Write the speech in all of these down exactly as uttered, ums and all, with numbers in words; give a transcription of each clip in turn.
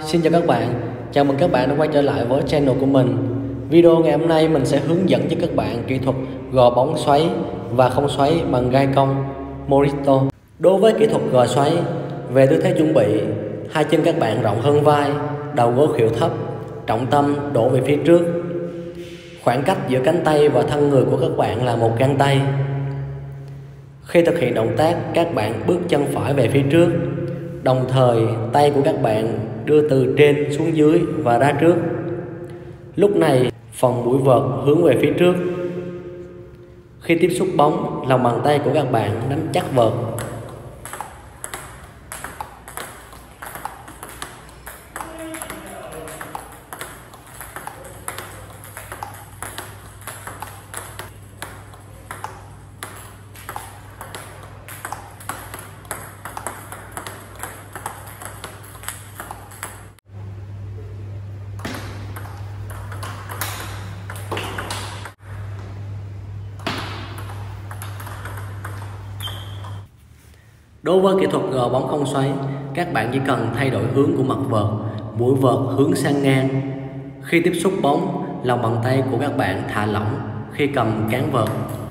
Xin chào các bạn, chào mừng các bạn đã quay trở lại với channel của mình. Video ngày hôm nay mình sẽ hướng dẫn cho các bạn kỹ thuật gò bóng xoáy và không xoáy bằng gai cong Morito. Đối với kỹ thuật gò xoáy, về tư thế chuẩn bị, hai chân các bạn rộng hơn vai, đầu gối khuỷu thấp, trọng tâm đổ về phía trước. Khoảng cách giữa cánh tay và thân người của các bạn là một gang tay. Khi thực hiện động tác, các bạn bước chân phải về phía trước, đồng thời tay của các bạn đưa từ trên xuống dưới và ra trước. Lúc này phần mũi vợt hướng về phía trước. Khi tiếp xúc bóng, lòng bàn tay của các bạn nắm chắc vợt. Đối với kỹ thuật gò bóng không xoáy, các bạn chỉ cần thay đổi hướng của mặt vợt, mũi vợt hướng sang ngang. Khi tiếp xúc bóng, lòng bàn tay của các bạn thả lỏng khi cầm cán vợt.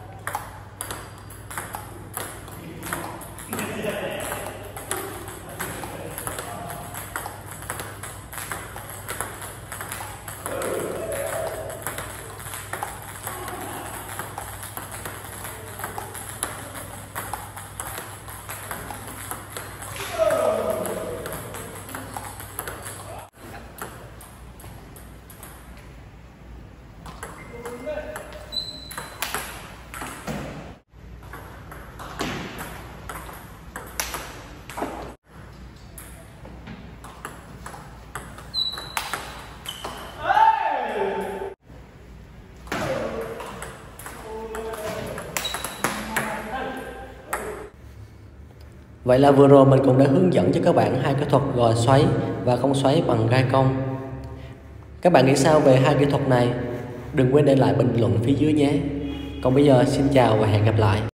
Vậy là vừa rồi mình cũng đã hướng dẫn cho các bạn hai kỹ thuật gò xoáy và không xoáy bằng gai cong. Các bạn nghĩ sao về hai kỹ thuật này? Đừng quên để lại bình luận phía dưới nhé. Còn bây giờ xin chào và hẹn gặp lại.